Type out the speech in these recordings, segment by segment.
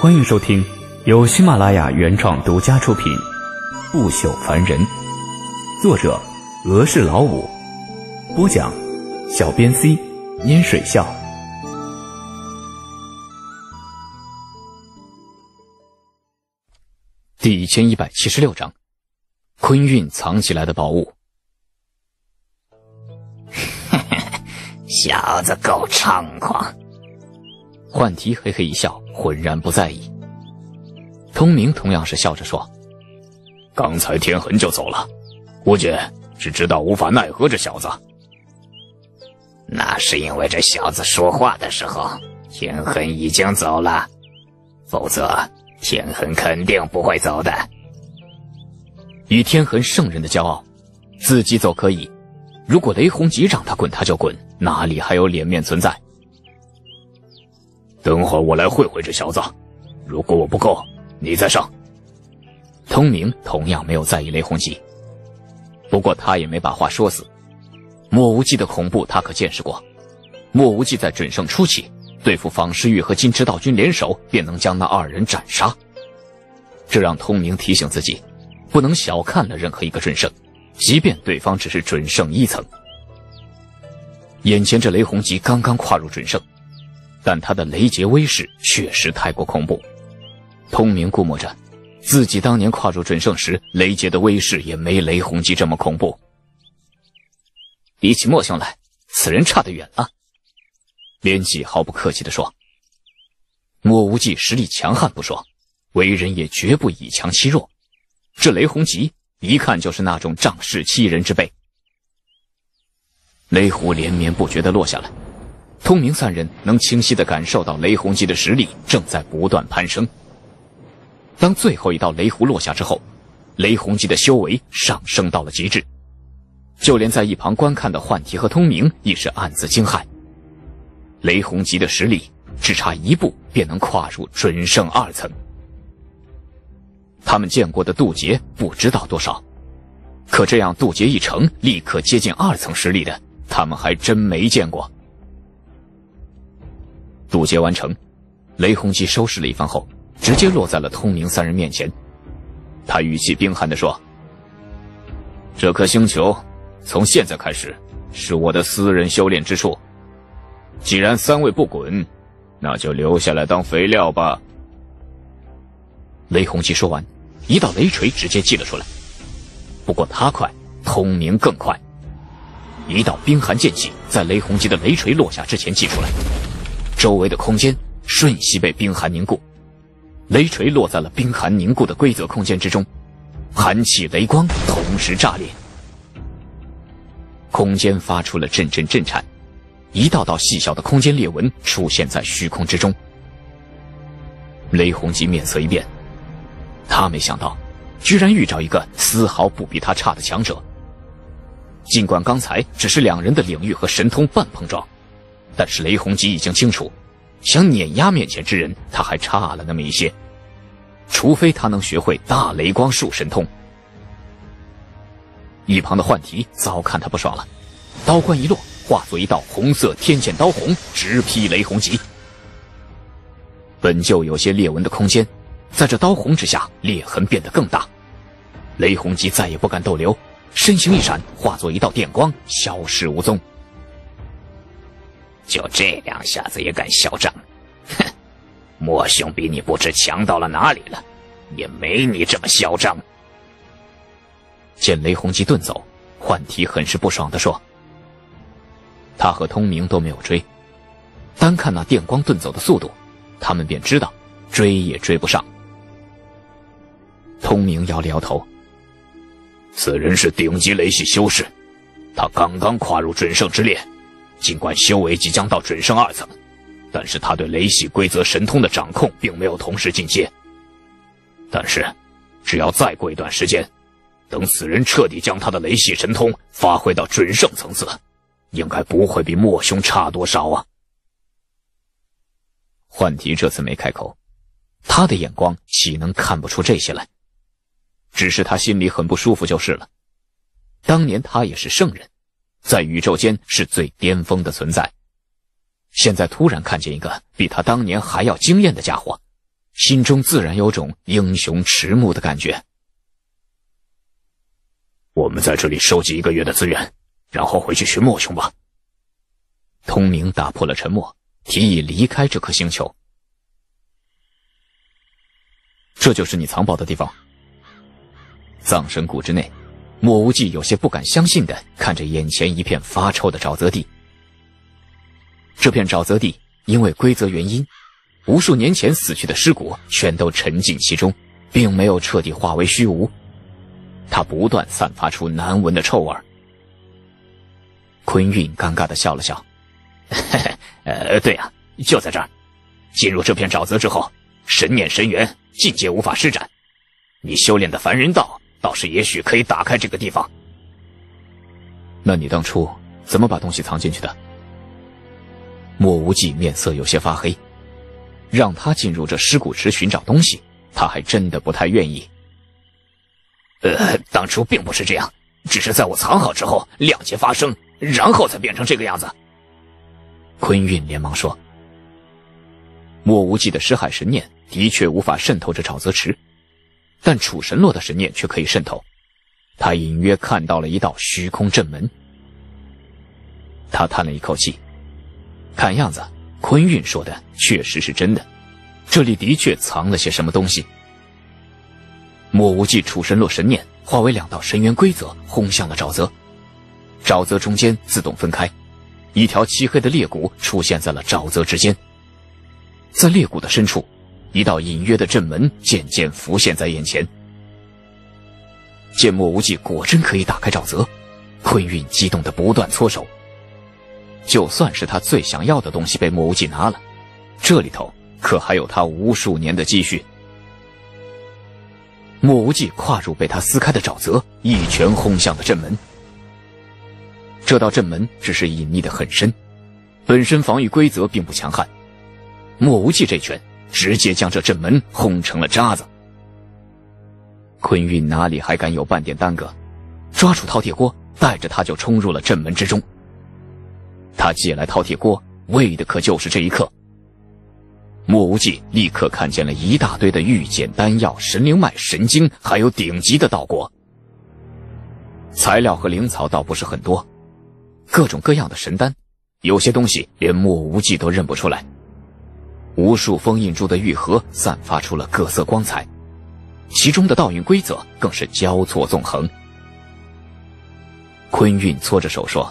欢迎收听由喜马拉雅原创独家出品《不朽凡人》，作者俄式老五，播讲小编 C 烟水笑。 第1176章，坤运藏起来的宝物。 小子够猖狂。 幻提嘿嘿一笑，浑然不在意。通明同样是笑着说， 刚才天痕就走了，估计是知道无法奈何这小子。 那是因为这小子说话的时候天痕已经走了，否则天痕肯定不会走的。 以天痕圣人的骄傲，自己走可以，如果雷洪吉让他滚他就滚，哪里还有脸面存在？ 等会儿我来会会这小子，如果我不够，你再上。 通明同样没有在意雷洪吉，不过他也没把话说死。莫无忌的恐怖他可见识过，莫无忌在准圣初期对付方世玉和金池道君联手，便能将那二人斩杀。这让通明提醒自己，不能小看了任何一个准圣，即便对方只是准圣1层。眼前这雷洪吉刚刚跨入准圣，但他的雷劫威势确实太过恐怖。通明估摸着自己当年跨入准圣时，雷劫的威势也没雷洪吉这么恐怖。比起莫兄来，此人差得远了。连锦毫不客气地说，莫无忌实力强悍不说，为人也绝不以强欺弱，这雷洪吉一看就是那种仗势欺人之辈。雷虎连绵不绝地落下来，通明三人能清晰地感受到雷洪吉的实力正在不断攀升。当最后一道雷弧落下之后，雷洪吉的修为上升到了极致，就连在一旁观看的幻提和通明亦是暗自惊骇。雷洪吉的实力只差一步便能跨入准圣2层。他们见过的渡劫不知道多少，可这样渡劫一成立刻接近2层实力的，他们还真没见过。渡劫完成，雷洪吉收拾了一番后，直接落在了通明三人面前。他语气冰寒地说，这颗星球从现在开始是我的私人修炼之处，既然三位不滚，那就留下来当肥料吧。雷洪吉说完，一道雷锤直接击了出来，不过他快，通明更快。一道冰寒剑气在雷洪吉的雷锤落下之前击出来，周围的空间瞬息被冰寒凝固，雷锤落在了冰寒凝固的规则空间之中，寒气雷光同时炸裂，空间发出了阵阵震颤，一道道细小的空间裂纹出现在虚空之中。雷洪吉面色一变，他没想到居然遇着一个丝毫不比他差的强者。尽管刚才只是两人的领域和神通半碰撞，但是雷洪吉已经清楚，想碾压面前之人他还差了那么一些，除非他能学会大雷光束神通。一旁的幻提早看他不爽了，刀冠一落，化作一道红色天剑刀红，直劈雷洪吉。本就有些裂纹的空间，在这刀红之下裂痕变得更大。雷洪吉再也不敢逗留，身形一闪，化作一道电光，消失无踪。 就这2下子也敢嚣张？哼，莫兄比你不知强到了哪里了，也没你这么嚣张。 见雷洪吉遁走，幻提很是不爽地说，他和通明都没有追，单看那电光遁走的速度，他们便知道追也追不上。通明摇了摇头， 此人是顶级雷系修士，他刚刚跨入准圣之列，尽管修为即将到准圣2层，但是他对雷系规则神通的掌控并没有同时进阶。但是只要再过一段时间，等此人彻底将他的雷系神通发挥到准圣层次，应该不会比莫兄差多少啊。 幻提这次没开口，他的眼光岂能看不出这些来，只是他心里很不舒服就是了。当年他也是圣人，在宇宙间是最巅峰的存在，现在突然看见一个比他当年还要惊艳的家伙， 心中自然有种英雄迟暮的感觉。 我们在这里收集1个月的资源，然后回去寻莫兄吧。 通明打破了沉默，提议离开这颗星球。这就是你藏宝的地方。葬神谷之内，莫无忌有些不敢相信地看着眼前一片发臭的沼泽地。这片沼泽地因为规则原因，无数年前死去的尸骨全都沉进其中，并没有彻底化为虚无。它不断散发出难闻的臭味。坤运尴尬地笑了笑， 对啊，就在这儿。进入这片沼泽之后，神念神元境界无法施展，你修炼的凡人道倒是也许可以打开这个地方。 那你当初怎么把东西藏进去的？莫无忌面色有些发黑，让他进入这尸骨池寻找东西，他还真的不太愿意。 当初并不是这样，只是在我藏好之后，亮劫发生，然后才变成这个样子。 坤运连忙说。莫无忌的尸骸神念的确无法渗透这沼泽池，但楚神洛的神念却可以渗透。他隐约看到了一道虚空阵门。他叹了一口气，看样子坤运说的确实是真的，这里的确藏了些什么东西。莫无忌楚神洛神念化为2道深渊规则，轰向了沼泽。沼泽中间自动分开，一条漆黑的裂谷出现在了沼泽之间。在裂谷的深处，一道隐约的阵门渐渐浮现在眼前。见莫无忌果真可以打开沼泽，坤运激动得不断搓手。就算是他最想要的东西被莫无忌拿了，这里头可还有他无数年的积蓄。莫无忌跨入被他撕开的沼泽，一拳轰向了阵门。这道阵门只是隐匿得很深，本身防御规则并不强悍。莫无忌这拳直接将这阵门轰成了渣子。坤运哪里还敢有半点耽搁，抓住饕餮锅，带着他就冲入了阵门之中。他借来饕餮锅，为的可就是这一刻。莫无忌立刻看见了一大堆的御剑、丹药、神灵脉、神经，还有顶级的道果。材料和灵草倒不是很多，各种各样的神丹，有些东西连莫无忌都认不出来。无数封印住的玉盒散发出了各色光彩，其中的道运规则更是交错纵横。坤运搓着手说：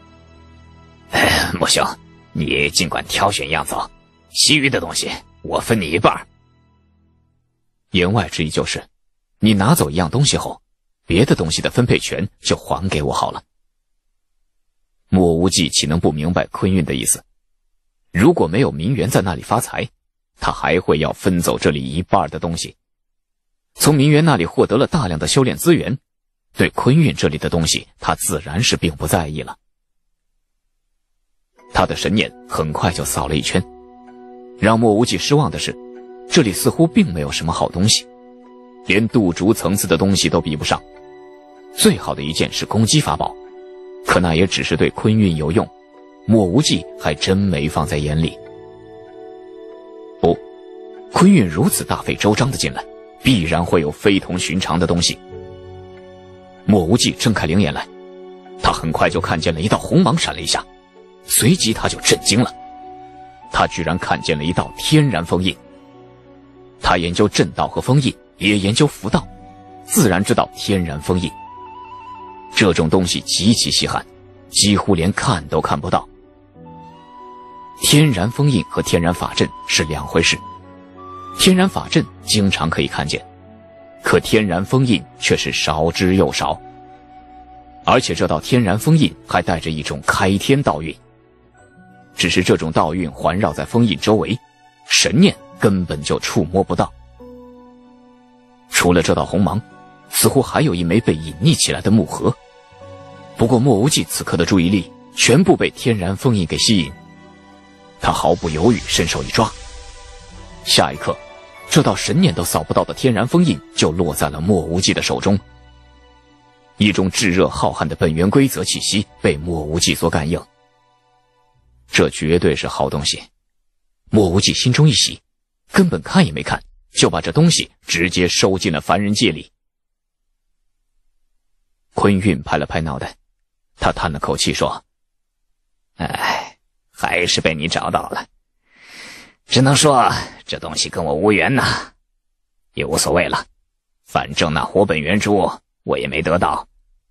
莫兄，你尽管挑选样走，其余的东西我分你一半。 言外之意就是，你拿走一样东西后，别的东西的分配权就还给我好了。莫无忌岂能不明白坤运的意思？如果没有明源在那里发财，他还会要分走这里一半的东西。从明源那里获得了大量的修炼资源，对坤运这里的东西他自然是并不在意了。他的神念很快就扫了一圈，让莫无忌失望的是，这里似乎并没有什么好东西，连杜竹层次的东西都比不上。最好的一件是攻击法宝，可那也只是对坤运有用，莫无忌还真没放在眼里。不，坤运如此大费周章的进来，必然会有非同寻常的东西。莫无忌睁开灵眼来，他很快就看见了一道红芒闪了一下，随即他就震惊了，他居然看见了一道天然封印。他研究阵道和封印，也研究符道，自然知道天然封印这种东西极其稀罕，几乎连看都看不到。天然封印和天然法阵是两回事，天然法阵经常可以看见，可天然封印却是少之又少。而且这道天然封印还带着一种开天道运，只是这种道运环绕在封印周围，神念根本就触摸不到。除了这道红芒，似乎还有一枚被隐匿起来的木盒，不过莫无忌此刻的注意力全部被天然封印给吸引，他毫不犹豫伸手一抓，下一刻，这道神念都扫不到的天然封印就落在了莫无忌的手中。一种炙热浩瀚的本源规则气息被莫无忌所感应，这绝对是好东西。莫无忌心中一喜，根本看也没看， 就把这东西直接收进了凡人界里。坤运拍了拍脑袋，他叹了口气说： 哎，还是被你找到了，只能说这东西跟我无缘呐，也无所谓了，反正那火本圆珠我也没得到。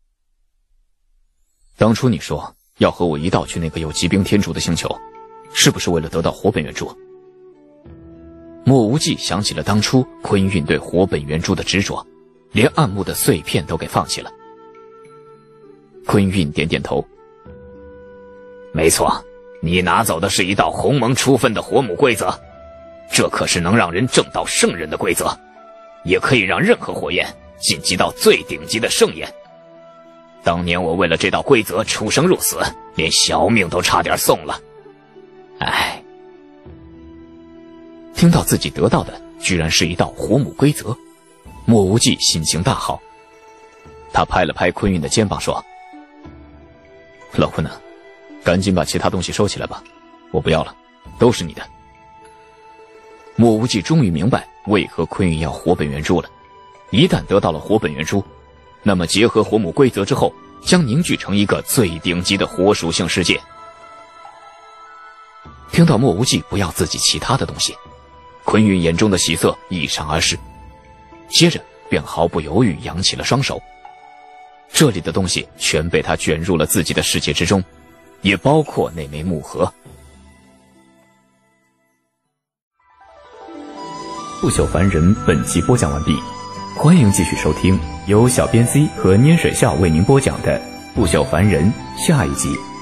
当初你说要和我一道去那个有疾兵天竺的星球，是不是为了得到火本圆珠？莫无忌想起了当初坤运对火本圆珠的执着，连暗木的碎片都给放弃了。坤运点点头， 没错，你拿走的是一道鸿蒙初分的火母规则，这可是能让人证到圣人的规则，也可以让任何火焰晋级到最顶级的圣焰。当年我为了这道规则出生入死，连小命都差点送了。唉， 听到自己得到的居然是一道火母规则，莫无忌心情大好。他拍了拍坤运的肩膀说：老坤啊，赶紧把其他东西收起来吧，我不要了，都是你的。莫无忌终于明白为何坤运要火本圆珠了，一旦得到了火本圆珠，那么结合火母规则之后，将凝聚成一个最顶级的火属性世界。听到莫无忌不要自己其他的东西，坤运眼中的喜色一闪而逝，接着便毫不犹豫扬起了双手。这里的东西全被他卷入了自己的世界之中，也包括那枚木盒。 不朽凡人本集播讲完毕，欢迎继续收听由小编 C 和捏水笑为您播讲的不朽凡人下一集。